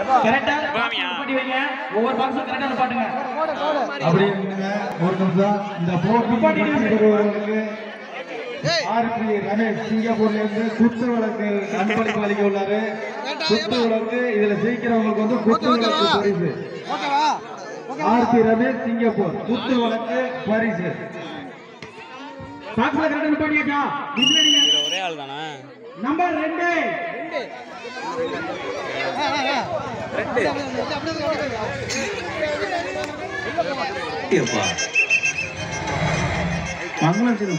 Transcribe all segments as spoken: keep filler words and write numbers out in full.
கரெக்டா பண்ணி வைங்க ஒவ்வொரு பாக்ஸும் கரெக்டா பாட்டுங்க அப்படி ஒரு நிமிஷம் இந்த போட்டி வருவர்களுக்கு ஆர்பி ரமேஷ் சிங்கப்பூர்ல இருந்து குத்து வழக்கு அன்பளிப்பு வழங்கி உள்ளாரு. குத்து வழக்கு இதுல ஜெயிக்கிறவங்களுக்கு வந்து குத்து வழக்கு பரிசு. ஆர்பி ரமேஷ் சிங்கப்பூர் குத்து வழக்கு பரிசு. பாக்ஸ்ல கரெக்டா பண்ணியாச்சா? இதுல ஒரே ஆள் தானா? நம்பர் ரெண்டு மங்களம்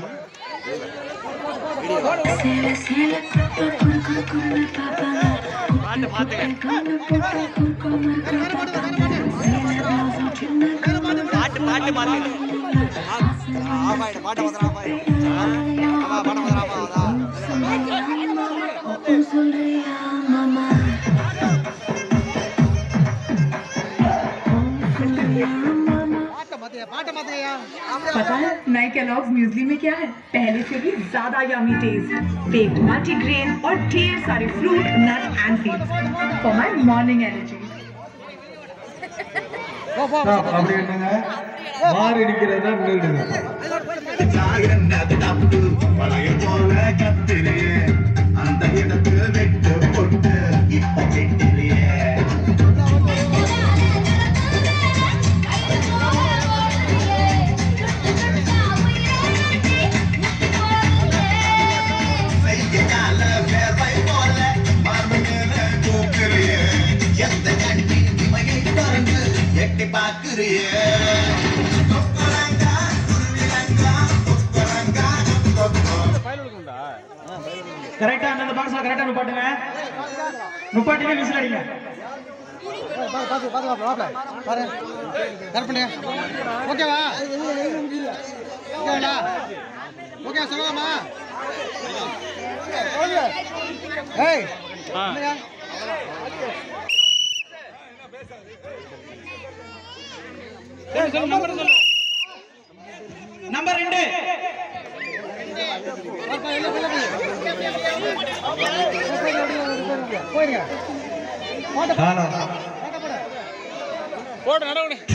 பாட்டு பாட்டு பாட்டு पता है नए केलॉग्स म्यूज़ली में क्या है? पहले से भी ज्यादा यमी टेस्ट, बेक्ड मल्टीग्रेन और ढेर सारे fruit, nut and seeds for my morning energy. அப்படி என்னங்க மாறு அடிக்கிறதா நின்றுடுங்க. அந்த இடத்துல வெட்டு போட்டு இப்ப கெட்டிலேயே கரெக்டா அந்த பாக்ஸ்ல கரெக்டா நுப்பாட்டுங்க நுப்பாட்டிங்க விசில் அடிங்க பாத்து பாத்து வாப்ல பாரு கரெக்ட் பண்ணுங்க ஓகேவா ஓகேடா ஓகே சொல்லலாமா ஏய் என்னங்க ஏய் சொல்லு நம்பர் சொல்லு நம்பர் ரெண்டு போயிடுங்க ஹலோ போடு நடவுடு